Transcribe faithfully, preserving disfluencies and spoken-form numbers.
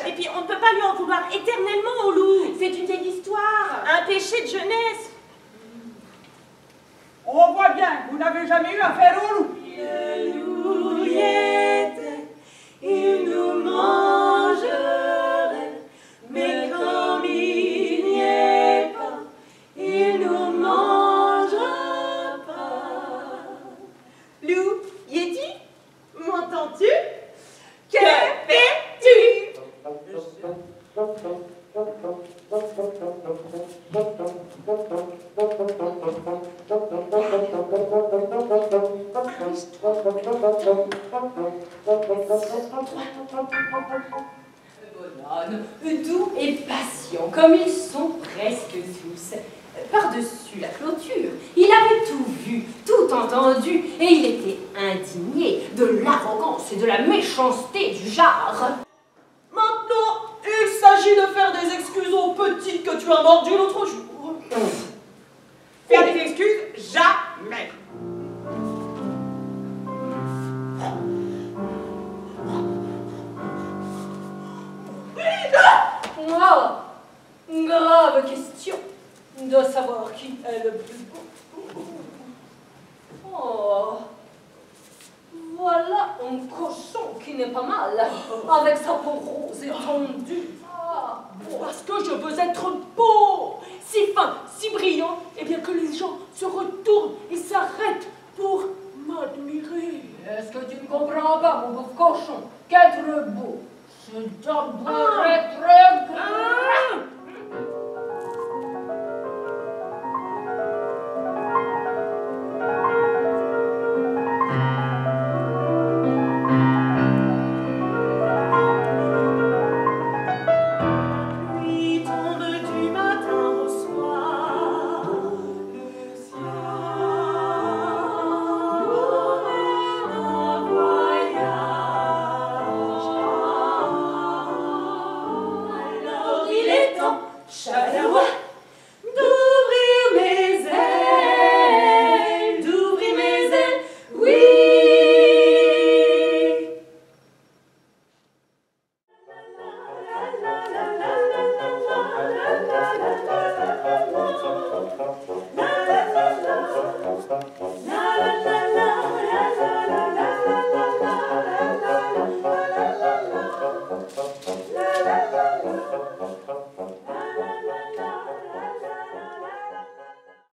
Et puis on ne peut pas lui en vouloir éternellement au loup. C'est une vieille histoire. Un péché de jeunesse. On voit bien que vous n'avez jamais eu affaire au loup. Le loup y était, il nous mangerait, mais comme il n'y est pas, il nous mangera pas. Loup, Yeti, m'entends-tu? Que fais-tu? Bonhomme, doux et patient, comme ils sont presque tous. Par-dessus la clôture, il avait tout vu, tout entendu, et il était indigné de l'arrogance et de la méchanceté du genre. Maintenant, il s'agit de faire des excuses aux petites que tu as mordues l'autre jour. Faire des excuses, jamais. Ah, grave question de savoir qui est le plus beau. Oh, voilà un cochon qui n'est pas mal, avec sa peau rose et tendue. Ah, Parce que je veux être beau, si fin, si brillant, et bien que les gens se retournent et s'arrêtent pour m'admirer. est-ce que tu ne comprends pas, mon pauvre cochon, qu'être beau, c'est d'abord être